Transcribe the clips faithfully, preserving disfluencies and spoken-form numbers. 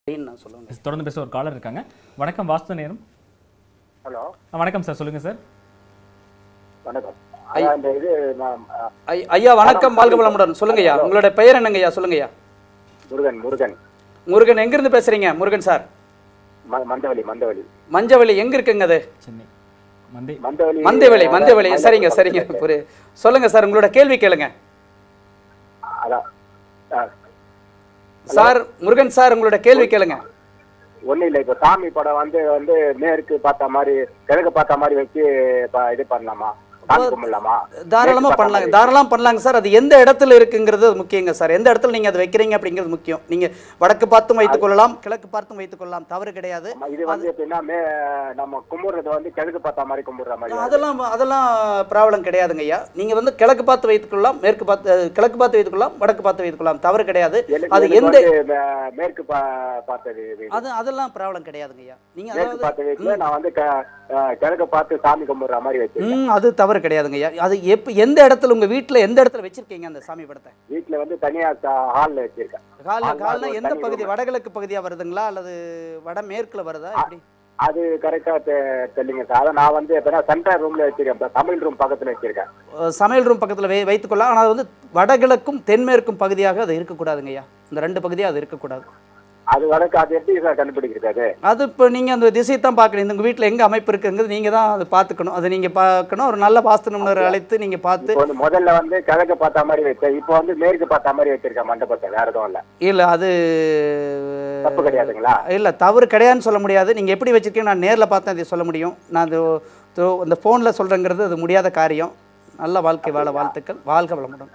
நான் சொல்லுங்க. தொடர்ந்து பேச ஒரு காலர் இருக்காங்க. வணக்கம் வாஸ்து நேரம். ஹலோ வணக்கம் சார், சொல்லுங்க சார். வணக்கம் அந்த இது நான் ஐயா வணக்கம், வாழ்க வளமுடன். சொல்லுங்க ஐயா, உங்களோட பெயர் என்னங்க ஐயா? சொல்லுங்க ஐயா. முருகன் முருகன் முருகன் எங்க இருந்து பேசுறீங்க முருகன் சார்? ம- மந்தவெளி மந்தவெளி மஞ்சவெளி எங்க இருக்குங்க அது? சென்னை மந்தை மந்தவெளி மந்தவெளி மந்தவெளி சரிங்க சரிங்க புரி சொல்லுங்க சார், உங்களோட கேள்வி கேளுங்க அதான் ஆ, சார். முருகன் சார், உங்களோட கேள்வி கேளுங்க. ஒண்ணும் இல்லை. இப்போ சாமி படம் வந்து வந்து மேற்கு பார்த்த மாதிரி கிழக்கு பார்த்த மாதிரி வச்சு ப- இது பண்ணலாமா? சாமி கும்பிடலாமா? தாராளமா பண்ணலாங்க, தாராளமா பண்ணலாங்க சார். அது எந்த இடத்துல இருக்குங்கிறது அது முக்கியங்க சார். எந்த இடத்துல நீங்க அதை வைக்கிறீங்க அப்படிங்கிறது முக்கியம். நீங்க வடக்கு பார்த்தும் வைத்துக் கொள்ளலாம், கிழக்கு பார்த்தும் வைத்துக் கொள்ளலாம், தவறு கிடையாது. ஆமா, இது வந்து எப்படின்னா மே நம்ம கும்பிடுறது வந்து கிழக்கு பார்த்த மாதிரி கும்பிடுற மாதிரி வருது. அதெல்லாம் அதெல்லாம் ப்ராப்ளம் கிடையாதுங்க ஐயா. நீங்க வந்து கிழக்கு பார்த்து வைத்துக் கொள்ளலாம், மேற்கு பார்த்து கிழக்கு பார்த்து வைத்துக் கொள்ளலாம், வடக்கு பார்த்து வைத்துக் கொள்ளலாம், தவறு கிடையாது. எனக்கு- அது எனக்கு எந்த வந்து மே- மேற்கு பா- பார்த்தது வீடு. அது அதெல்லாம் ப்ராப்ளம் கிடையாதுங்க ஐயா. நீங்க மேற்கு அதாவது பார்த்த வீட்டுல நான் வந்து க- ஆ, கிழக்கு பார்த்து சாமி கும்பிடுற மாதிரி வச்சிருக்கேன். ம் அது தவறு கிடையாதுங்க ஐயா. அது எப்ப எந்த இடத்துல உங்க வீட்ல எந்த இடத்துல வச்சிருக்கீங்க அந்த சாமி படத்தை? வீட்டுல வந்து தனியா ஹால்ல வச்சிருக்கேன். கால்ல ஆமா, கால்னா அது ஒரு எந்த தனி பகுதி? room. வடகிழக்கு பகுதியா வருதுங்களா அல்லது வட மேற்குல வருதா எப்படி? அது கரெக்டா தெரியல சார். அதை நான் வந்து எப்படின்னா சென்ட்ரல் ரூம்ல வச்சிருக்கேன். இப்ப தமிழ் ரூம் பக்கத்துல வச்சிருக்கேன். அஹ் சமையல் ரூம் பக்கத்துல வை வைத்துக் கொள்ளலாம். ஆனால் அது வந்து வடகிழக்கும் தென்மேற்கும் பகுதியாக அது இருக்கக்கூடாதுங்க ஐயா. இந்த ரெண்டு பகுதியாக அது இருக்கக்கூடாது. அது வழக்கு அது எப்படி சார் கண்டுபிடிக்கிறது? அது அது இப்போ நீங்கள் அந்த திசையை தான் பார்க்கணும். இந்த உங்கள் வீட்டில் எங்கே அமைப்பு இருக்குங்கிறது நீங்கள் தான் அதை பார்த்துக்கணும். அதை நீங்கள் பார்க்கணும். ஒரு நல்ல வாஸ்து நிபுணரை அழைத்து நீங்கள் பார்த்து. இப்போ வந்து முதல்ல வந்து கிழக்கு பார்த்த மாதிரி வச்சேன். இப்போ வந்து மேற்கு பார்த்த மாதிரி வச்சிருக்கேன் மண்டபத்தை. வேற எதுவும் இல்ல. இல்லை அது தப்பு கிடையாதுங்களா? இல்லை தவறு கிடையாதுன்னு சொல்ல முடியாது. நீங்கள் எப்படி வச்சுருக்கீங்க நான் நேரில் பார்த்தா அதை சொல்ல முடியும். நான் அது தோ- அந்த ஃபோனில் சொல்கிறேங்கிறது அது முடியாத காரியம். நல்ல வாழ்க்கை வாழ வாழ்த்துக்கள். வாழ்க வளமுடன்.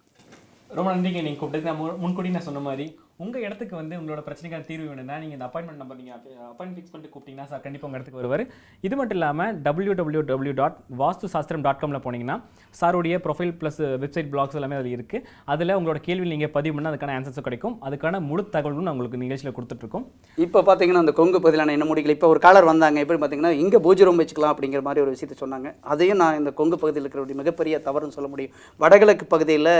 ரொம்ப நன்றிங்க. நீங்கள் கூப்பிட்டு நான் மு- முன்கூட்டி நான் சொன்ன மாதிரி உங்கள் இடத்துக்கு வந்து உங்களோட பிரச்சனைக்கான தீர்வு வேணும்னா நீங்கள் இந்த அப்பாயின்மெண்ட் நம்பர் நீங்கள் அப்பாயின்மெண்ட் ஃபிக்ஸ் பண்ணிட்டு கூப்பிட்டீங்கன்னா சார் கண்டிப்பாக உங்கள் இடத்துக்கு வருவார். இது மட்டும் இல்லாமல் W W W dot Vastu Shastram dot காமில் போனீங்கன்னா சாருடைய ப்ரொஃபைல் ப்ளஸ் வெப்சைட் பிளாக்ஸ் எல்லாமே அதில் இருக்குது. அதில் உங்களோட கேள்வி நீங்கள் பதிவு பண்ணால் அதுக்கான ஆன்சர்ஸும் கிடைக்கும். அதுக்கான முழு தகவலும் நான் உங்களுக்கு நிகழ்ச்சியில் கொடுத்துட்ருக்கோம். இப்போ பார்த்தீங்கன்னா அந்த கொங்கு பதிலான என்ன முடிக்கல. இப்போ ஒரு காலர் வந்தாங்க. எப்படி பார்த்தீங்கன்னா இங்கே பூஜை ரூம் வச்சுக்கலாம் அப்படிங்கிற மாதிரி ஒரு விஷயத்தை சொன்னாங்க. அதையும் நான் இந்த கொங்கு பகுதியில் இருக்கிற மிகப்பெரிய தவறுன்னு சொல்ல முடியும். வடகிழக்கு பகுதியில்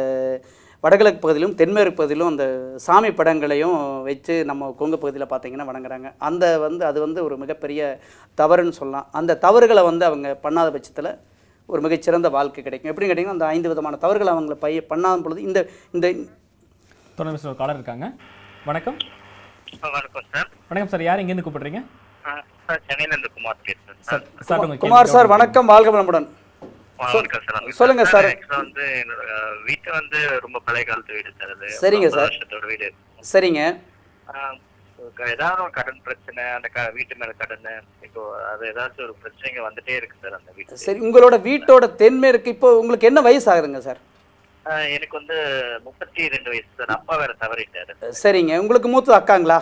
வடகிழக்கு பகுதியிலும் தென்மேற்கு பகுதியிலும் அந்த சாமி படங்களையும் வச்சு நம்ம கொங்கு பகுதியில் பார்த்தீங்கன்னா வணங்குறாங்க. அந்த வந்து அது வந்து ஒரு மிகப்பெரிய தவறுன்னு சொல்லலாம். அந்த தவறுகளை வந்து அவங்க பண்ணாத பட்சத்தில் ஒரு மிகச்சிறந்த வாழ்க்கை கிடைக்கும். எப்படின்னு கேட்டிங்கன்னா அந்த ஐந்து விதமான தவறுகளை அவங்களை பைய பண்ணாத பொழுது இந்த இந்த தொடர்ந்து பேசுகிற ஒரு காலர் இருக்காங்க. வணக்கம். வணக்கம் சார். வணக்கம் சார், யார் எங்கேருந்து கூப்பிடுறீங்க? ஆ, சார் சென்னையில இருந்து குமார் பேசுறேன் சார். சார் சார் உங்கள் குமார் சார் வணக்கம், வாழ்க வளமுடன். வணக்கம் சார். சொல்லுங்க சார். ஆக்சுவலா வந்து என்னோட வீட்டு வந்து ரொம்ப பழைய காலத்து வீடு சார். அது சரிங்க ஐம்பது சார். வருஷத்தோட வீடு. சரிங்க. ஆ, ஏதாவது ஒரு கடன் பிரச்சனை, அந்த க- வீட்டு மேல கடன், இப்போ அது ஏதாச்சும் ஒரு பிரச்சனைங்க வந்துட்டே இருக்கு சார் அந்த வீட்டு. சரி, உங்களோட வீட்டோட தென்மேற்கு இப்போ உங்களுக்கு என்ன வயசு ஆகுதுங்க சார்? எனக்கு வந்து முப்பத்தி ரெண்டு வயசு சார். அப்பா வேற தவறிட்டாரு. சரிங்க. உங்களுக்கு மூத்த அக்காங்களா?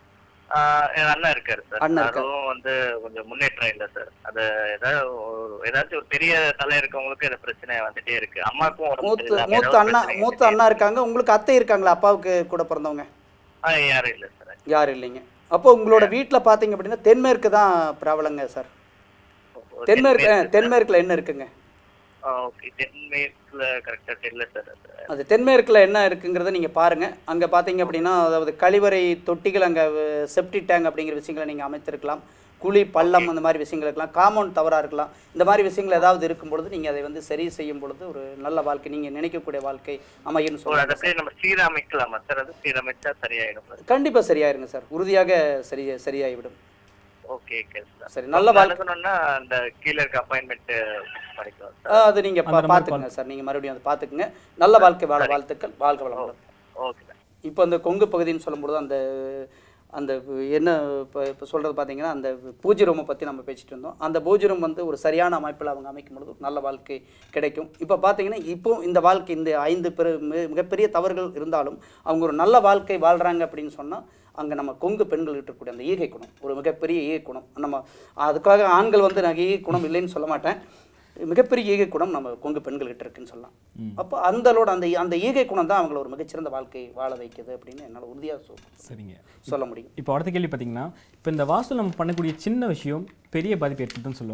ஆ, என் அண்ணன் இருக்காரு சார். அண்ணன் இருக்காரு. அதுவும் வந்து கொஞ்சம் முன்னேற்றம் இல்லை சார். அது ஏதாவது ஒரு- ஏதாச்சும் ஒரு பெரிய தலை இருக்கவங்களுக்கு இந்த பிரச்சனை வந்துட்டே இருக்கு. அம்மாக்கும் உடம்பு மூத்த சரியில்லை. மூத்த ஏதாவது அண்ணா பிரச்சனை மூத்த அண்ணா இருக்காங்க. உங்களுக்கு அத்தை இருக்காங்களா? அப்பாவுக்கு கூட பிறந்தவங்க ஆ, யாரும் இல்லை சார். யாரும் இல்லைங்க. அப்போ உங்களோட வீட்டில் பார்த்தீங்க அப்படின்னா தென்மேற்கு தான் ப்ராப்ளங்க சார். தென்மேற்கு அஹ், தென்மேற்குல என்ன இருக்குங்க? ஆ, ஓகே. தென்மேற்குல கரெக்டா தெரியல சார். அது அது தென்மேற்குல என்ன இருக்குங்கிறத நீங்கள் பாருங்கள். அங்கே பார்த்தீங்க அப்படின்னா அதாவது கழிவறை தொட்டிகள், அங்கே செப்டி டேங்க் அப்படிங்கிற விஷயங்களை நீங்கள் அமைத்திருக்கலாம். குழி பள்ளம் அந்த மாதிரி விஷயங்கள் இருக்கலாம். காம்பவுண்ட் தவறாக இருக்கலாம். இந்த மாதிரி விஷயங்கள் ஏதாவது இருக்கும் பொழுது நீங்கள் அதை வந்து சரி செய்யும் பொழுது ஒரு நல்ல வாழ்க்கை, நீங்கள் நினைக்கக்கூடிய வாழ்க்கை அமையும்னு ஓ, சொல்லுவாங்க. அதை அப்படியே நம்ம சீரமைக்கலாமா சார்? அது சீரமைச்சா சரியாயிடும் சார். கண்டிப்பாக சரியாயிருங்க சார். உறுதியாக சரி சரியாகிவிடும். Okay okay sir. சரி, நல்ல வாழ்க்கை. அணுகணும்னா அந்த கீழே இருக்க அப்பாயின்மெண்ட் பண்ணிக்கலாம் ஆ, சார். அது நீங்கள் அந்த number பார்த்துக்குங்க சார். நீங்கள் மறுபடியும் அதை பார்த்துக்குங்க. நல்ல வாழ்க்கை வாழ வாழ்த்துக்கள். வாழ்க வளமுடன். Okay sir. இப்போ அந்த கொங்கு பகுதின்னு சொல்லும்பொழுது அந்த அந்த என்ன இப்போ இப்போ சொல்கிறது பார்த்தீங்கன்னா அந்த பூஜை ரூமை பற்றி நம்ம பேசிட்டு இருந்தோம். அந்த பூஜை ரூம் வந்து ஒரு சரியான அமைப்பில் அவங்க அமைக்கும் பொழுது நல்ல வாழ்க்கை கிடைக்கும். இப்போ பார்த்தீங்கன்னா இப்போ இந்த வாழ்க்கை இந்த ஐந்து பெரு மி- மிகப்பெரிய தவறுகள் இருந்தாலும் அவங்க ஒரு நல்ல வாழ்க்கை வாழ்கிறாங்க அப்படின்னு சொன்னால் அங்கே நம்ம கொங்கு பெண்கள் இருக்கக்கூடிய அந்த ஈகை குணம் ஒரு மிகப்பெரிய ஈகை குணம். நம்ம அதுக்காக ஆண்கள் வந்து நான் ஈகை குணம் இல்லைன்னு சொல்ல மாட்டேன். மிகப்பெரிய ஈகை குணம் நம்ம கொங்கு பெண்கள்கிட்ட இருக்குன்னு சொல்லலாம். அப்போ அந்தளோட அந்த அந்த ஈகை குணம் தான் அவங்கள ஒரு மிகச்சிறந்த வாழ்க்கை வாழ வைக்குது அப்படின்னு என்னால் உறுதியாக சொல் சரிங்க, சொல்ல முடியும். இப்போ அடுத்த கேள்வி பார்த்தீங்கன்னா, இப்போ இந்த வாஸ்து நம்ம பண்ணக்கூடிய சின்ன விஷயம் பெரிய பாதிப்பு ஏற்படுத்துன்னு சொல்லுவாங்க.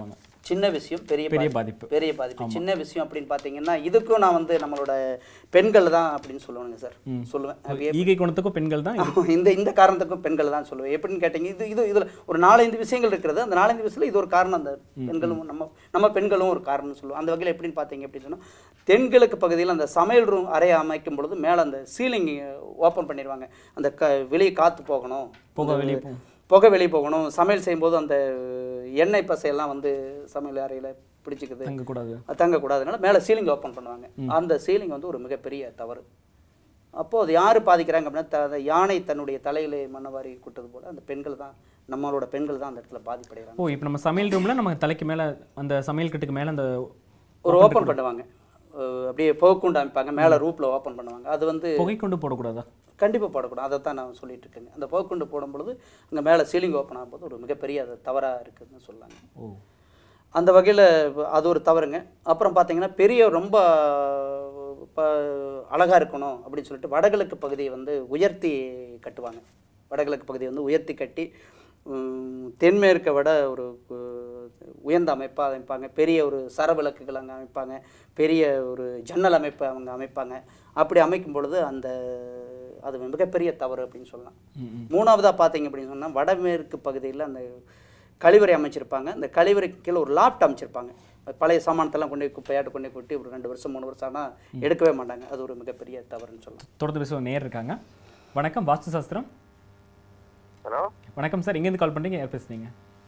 சின்ன விஷயம் பெரிய பெரிய பாதிப்பு பாதிப்பு. பெரிய பாதிப்பு சின்ன விஷயம் அப்படின்னு பார்த்தீங்கன்னா இதுக்கும் நான் வந்து நம்மளோட பெண்கள் தான் அப்படின்னு சொல்லுவாங்க சார் சொல்லுவேன். அது ஈகை குணத்துக்கும் பெண்கள் தான் ஆமா, இந்த இந்த காரணத்துக்கும் பெண்கள் தான் சொல்லுவேன். எப்படின்னு கேட்டீங்க, இது இது இதில் ஒரு நாலஞ்சு விஷயங்கள் இருக்கிறது. அந்த நாலஞ்சு விஷயத்தில் இது ஒரு காரணம். அந்த பெண்களும் நம்ம நம்ம பெண்களும் ஒரு காரணம்னு சொல்லுவோம். அந்த வகையில் எப்படின்னு பார்த்தீங்க அப்படின்னு சொன்னால், தென்கிழக்கு பகுதியில் அந்த சமையல் ரூம் அறையை அமைக்கும் பொழுது மேலே அந்த சீலிங் ஓப்பன் பண்ணிடுவாங்க. அந்த க வெளியே காற்று போகணும், புகை வெளியே போகும், புகை வெளியே போகணும். சமையல் செய்யும்போது அந்த எண்ணெய் பசையெல்லாம் வந்து சமையல் அறையில் பிடிச்சிக்குது, தங்கக்கூடாது தங்கக்கூடாதுனால மேலே சீலிங் ஓப்பன் பண்ணுவாங்க. அந்த சீலிங் வந்து ஒரு மிகப்பெரிய தவறு. அப்போது அது யார் பாதிக்கிறாங்க அப்படின்னா, த யானை தன்னுடைய தலையிலே மண்ணவாரி கூட்டது போல் அந்த பெண்கள் தான், நம்மளோட பெண்கள் தான் அந்த இடத்துல பாதிப்படைகிறாங்க. ஓ இப்போ நம்ம சமையல் ரூமில் நம்ம தலைக்கு மேலே அந்த சமையல் கட்டுக்கு மேலே அந்த ஒரு ஓப்பன் பண்ணுவாங்க, அப்படியே புகைக்குண்டு அமைப்பாங்க, மேலே ரூப்பில் ஓப்பன் பண்ணுவாங்க. அது வந்து புகை கொண்டு போடக்கூடாதா? கண்டிப்பாக போடக்கூடாது. அதை தான் நான் சொல்லிட்டு இருக்கேங்க. அந்த புகைக்குண்டு போடும் பொழுது அங்கே மேலே சீலிங் ஓப்பன் ஆகும்போது ஒரு மிகப்பெரிய அது தவறாக இருக்குதுன்னு சொல்லாங்க. ஓ அந்த வகையில் அது ஒரு தவறுங்க. அப்புறம் பார்த்தீங்கன்னா பெரிய ரொம்ப இப்போ அழகாக இருக்கணும் அப்படின்னு சொல்லிட்டு வடகிழக்கு பகுதியை வந்து உயர்த்தி கட்டுவாங்க. வடகிழக்கு பகுதியை வந்து உயர்த்தி கட்டி தென்மேற்கை விட ஒரு உயர்ந்த அமைப்பாக அமைப்பாங்க. பெரிய ஒரு சரவிளக்குகள் அங்கே அமைப்பாங்க, பெரிய ஒரு ஜன்னல் அமைப்பை அவங்க அமைப்பாங்க. அப்படி அமைக்கும் பொழுது அந்த அது மிகப்பெரிய தவறு அப்படின்னு சொல்லலாம். மூணாவதாக பார்த்தீங்க அப்படின்னு சொன்னால், வடமேற்கு பகுதியில் அந்த கழிவறை அமைச்சிருப்பாங்க. அந்த கழிவறைக்கு கீழே ஒரு லாப்ட் அமைச்சிருப்பாங்க. பழைய சாமானத்தெல்லாம் கொண்டு போய் குப்பையாட்டு கொண்டு போய் கொட்டி ஒரு ரெண்டு வருஷம் மூணு வருஷம் ஆனால் எடுக்கவே மாட்டாங்க. அது ஒரு மிகப்பெரிய தவறுன்னு சொல்லலாம். தொடர்ந்து பேசுவோம். நேர் இருக்காங்க. வணக்கம், வாஸ்து சாஸ்திரம். ஹலோ வணக்கம் சார், எங்கேருந்து கால் பண்ணுறீங்க, யார் பேசுறீங்க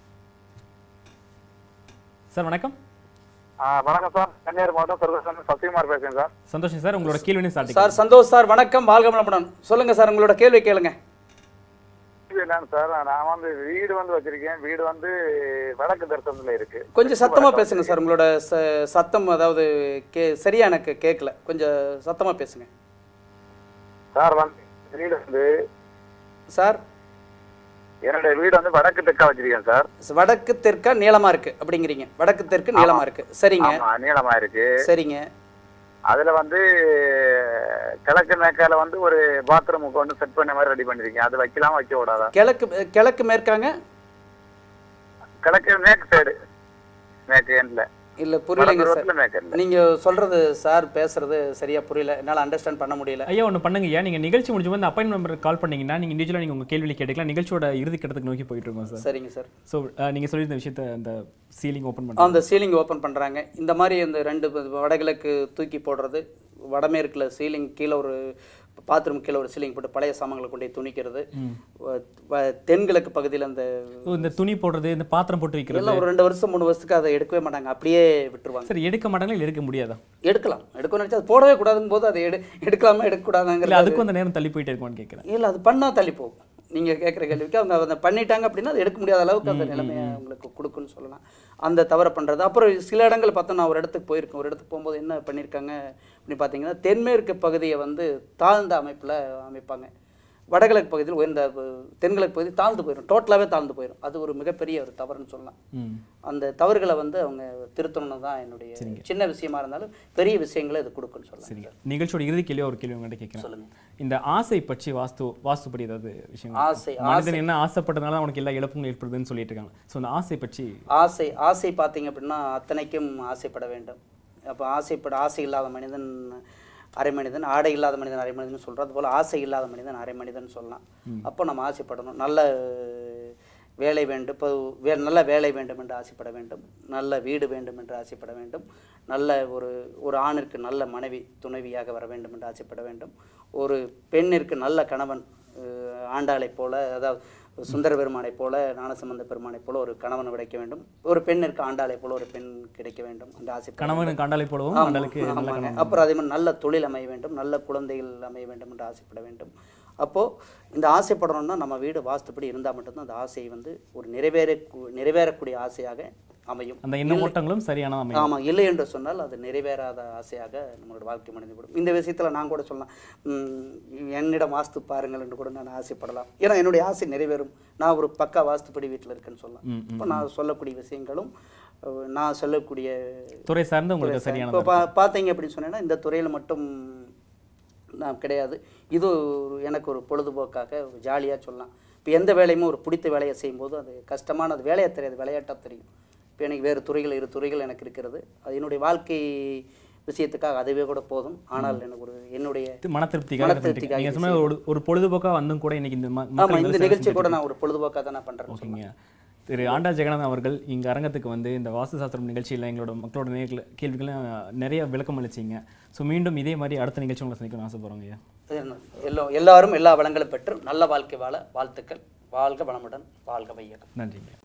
சார்? வணக்கம். வணக்கம் சார், கன்னியாகுமரி மாவட்டம் சர்வசாமி சத்யகுமார் பேசுறேன் சார். சந்தோஷம் சார், உங்களோட கேள்வி ஸ்டார்ட். சார் சந்தோஷ் சார், வணக்கம், வாழ்க வளமுடன். சொல்லுங்கள் சார், உங்களோட கேள்வி கேளுங்க. என்னன்னு சார், நான் வந்து வீடு வந்து வச்சிருக்கேன். வீடு வந்து வடக்கு தரிசனத்துல இருக்கு. கொஞ்சம் சத்தமா பேசுங்க சார், உங்களோட சத்தம் அதாவது கே சரியா எனக்கு கேட்கல, கொஞ்சம் சத்தமா பேசுங்க சார். வந்து வீடு வந்து சார், என்னுடைய வீடு வந்து வடக்கு தெற்கா வச்சிருக்கேன் சார். வடக்கு தெற்கா நீளமா இருக்கு அப்படிங்கிறீங்க? வடக்கு தெற்கு நீளமா இருக்கு, சரிங்க. நீளமா இருக்கு, சரிங்க. அதுல வந்து கிழக்கு மேற்கால வந்து ஒரு பாத்ரூம் கொண்டு செட் பண்ண மாதிரி ரெடி பண்ணிருக்கேன். அது வைக்கலாம் வைக்க கூடாதா? கிழக்கு கிழக்கு மேற்காங்க? கிழக்கு மேற்கு சைடு, மேற்கு எண்ட்ல இல்ல புரியலைங்க சார், நீங்க சொல்றது சார் பேசுறது சரியா புரியல, என்னால அண்டர்ஸ்டாண்ட் பண்ண முடியல. ஐயா ஒன்று பண்ணுங்க ஐயா, நீங்க நிகழ்ச்சி முடிஞ்சு வந்து அப்பாயின்மெண்ட் நம்பருக்கு கால் பண்ணீங்கன்னா நீங்க இண்டிவிஜுவலாக நீங்க உங்க கேள்வி கேட்டுக்கலாம். நிகழ்ச்சியோட இறுதி கட்டத்துக்கு நோக்கி போயிட்டு இருக்கோம் சார். சரிங்க சார். ஸோ நீங்க சொல்லியிருந்த விஷயத்த அந்த சீலிங் ஓப்பன் பண்ணுறாங்க, அந்த சீலிங் ஓப்பன் பண்றாங்க. இந்த மாதிரி இந்த ரெண்டு வடகிழக்கு தூக்கி போடுறது, வடமேற்குல சீலிங் கீழே ஒரு பாத்ரூம் கீழே ஒரு சீலிங் போட்டு பழைய சாமான்களை கொண்டு துணிக்கிறது, தென்கிழக்கு பகுதியில் அந்த இந்த துணி போடுறது, இந்த பாத்திரம் போட்டு வைக்கிறது எல்லாம் ஒரு ரெண்டு வருஷம் மூணு வருஷத்துக்கு அதை எடுக்கவே மாட்டாங்க, அப்படியே விட்டுருவாங்க. சார் எடுக்க மாட்டாங்களா இல்லை எடுக்க முடியாதா? எடுக்கலாம், எடுக்கணும்னு நினச்சா அது போடவே கூடாதுன்னு போது அதை எடு எடுக்கலாமா எடுக்கக்கூடாதாங்கிற அதுக்கும் அந்த நேரம் தள்ளி போயிட்டே இருக்குமான்னு கேட்குறேன். இல்லை, அது பண்ணால் தள்ளி போகும். நீங்கள் கேட்குற கேள்விக்கு அவங்க அதை பண்ணிட்டாங்க அப்படின்னா அது எடுக்க முடியாத அளவுக்கு அந்த நிலைமையை அவங்களுக்கு கொடுக்குன்னு சொல்லலாம். அந்த தவறை பண்ணுறது. அப்புறம் சில இடங்கள் பார்த்தா, நான் ஒரு இடத்துக்கு போயிருக்கேன். ஒரு இடத்துக்கு போகும்போது என்ன பண்ணியிருக்காங்க அப்படின்னு பார்த்தீங்கன்னா, தென்மேற்கு பகுதியை வந்து தாழ்ந்த அமைப்பில் அமைப்பாங்க. வடகிழக்கு பகுதியில் உயர்ந்த, தென்கிழக்கு பகுதி தாழ்ந்து போயிடும், டோட்டலாகவே தாழ்ந்து போயிடும். அது ஒரு மிகப்பெரிய ஒரு தவறுன்னு சொல்லலாம். அந்த தவறுகளை வந்து அவங்க திருத்தணும்னு தான் என்னுடைய சின்ன விஷயமா இருந்தாலும் பெரிய விஷயங்களை இது கொடுக்குன்னு சொல்லலாம். சரிங்க. நிகழ்ச்சியோட இறுதி கேள்வி ஒரு கேள்வி உங்கள்கிட்ட கேட்குறேன். சொல்லுங்க. இந்த ஆசை பற்றி வாஸ்து வாஸ்துப்படி ஏதாவது விஷயம்? ஆசை, மனிதன் என்ன ஆசைப்பட்டதுனால அவனுக்கு எல்லா இழப்பும் ஏற்படுதுன்னு சொல்லிட்டு இருக்காங்க. ஸோ அந்த ஆசை பற்றி. ஆசை ஆசை பார்த்தீங்க அப்படின்னா அத்தனைக்கும் ஆசைப்பட வேண்டும். அப்போ ஆசைப்பட ஆசை இல்லாத மனிதன் அரை மனிதன், ஆடை இல்லாத மனிதன் அரை மனிதன் சொல்கிறோம். அதுபோல் ஆசை இல்லாத மனிதன் அரை மனிதன் சொல்லலாம். அப்போ நம்ம ஆசைப்படணும். நல்ல வேலை வேண்டும், இப்போ வே நல்ல வேலை வேண்டும் என்று ஆசைப்பட வேண்டும், நல்ல வீடு வேண்டும் என்று ஆசைப்பட வேண்டும், நல்ல ஒரு ஒரு ஆணிற்கு நல்ல மனைவி துணைவியாக வர வேண்டும் என்று ஆசைப்பட வேண்டும், ஒரு பெண்ணிற்கு நல்ல கணவன் ஆண்டாளை போல, அதாவது சுந்தர பெருமானை போல, ஞானசம்பந்த பெருமானை போல ஒரு கணவன் கிடைக்க வேண்டும், ஒரு பெண்ணிற்கு ஆண்டாளை போல ஒரு பெண் கிடைக்க வேண்டும் என்று ஆசை. கணவனுக்கு ஆண்டாளை போலவும் ஆண்டாளுக்கு. அப்புறம் அதே மாதிரி நல்ல தொழில் அமைய வேண்டும், நல்ல குழந்தைகள் அமைய வேண்டும் என்று ஆசைப்பட வேண்டும். அப்போது இந்த ஆசைப்படணும்னா நம்ம வீடு வாஸ்துப்படி இருந்தால் மட்டும்தான் அந்த ஆசையை வந்து ஒரு நிறைவேற நிறைவேறக்கூடிய ஆசையாக அமையும். அந்த எண்ண ஓட்டங்களும் சரியான அமையும். ஆமாம், இல்லை என்று சொன்னால் அது நிறைவேறாத ஆசையாக நம்மளோட வாழ்க்கை மனிதப்படும். இந்த விஷயத்தில் நான் கூட சொல்லலாம், என்னிடம் வாஸ்து பாருங்கள் என்று கூட நான் ஆசைப்படலாம். ஏன்னா என்னுடைய ஆசை நிறைவேறும். நான் ஒரு பக்கா வாஸ்துப்படி வீட்டில் இருக்கேன்னு சொல்லலாம். இப்போ நான் சொல்லக்கூடிய விஷயங்களும் நான் சொல்லக்கூடிய துறை சார்ந்து உங்களுக்கு சரியான. இப்போ பா பார்த்தீங்க அப்படின்னு சொன்னேன்னா இந்த துறையில் மட்டும் நான் கிடையாது. இது எனக்கு ஒரு பொழுதுபோக்காக ஒரு ஜாலியாக சொல்லலாம். இப்போ எந்த வேலையுமே ஒரு பிடித்த வேலையை செய்யும்போது அது கஷ்டமான, அது வேலையை தெரியாது, விளையாட்டாக தெரியும். இப்போ எனக்கு வேறு துறைகள் இரு துறைகள் எனக்கு இருக்கிறது. அது என்னுடைய வாழ்க்கை விஷயத்துக்காக அதுவே கூட போதும். ஆனால் எனக்கு ஒரு என்னுடைய மன திருப்திக்காக நீங்க சொன்ன ஒரு ஒரு பொழுதுபோக்கா வந்தும் கூட இன்னைக்கு இந்த ம- ஆமாம், மக்கள் இந்த வந்து நிகழ்ச்சி கூட நான் ஒரு பொழுதுபோக்காக தான் நான் பண்ணுறேன். ஓகேங்க. திரு ஆண்டா ஜெகநாதன் அவர்கள் இங்கே அரங்கத்துக்கு வந்து இந்த வாஸ்து சாஸ்திரம் நிகழ்ச்சியில் எங்களோட மக்களோட நேர்ல கேள்விகளை நிறைய விளக்கம் அளிச்சிங்க. ஸோ மீண்டும் இதே மாதிரி அடுத்த நிகழ்ச்சி உங்களை சந்திக்கணும்னு ஆசைப்படுறோங்க ஐயா. எல்லோ எல்லாரும் எல்லா வளங்களும் பெற்று நல்ல வாழ்க்கை வாழ வாழ்த்துக்கள். வாழ்க வளமுடன், வாழ்க வையகம். நன்றிங்க.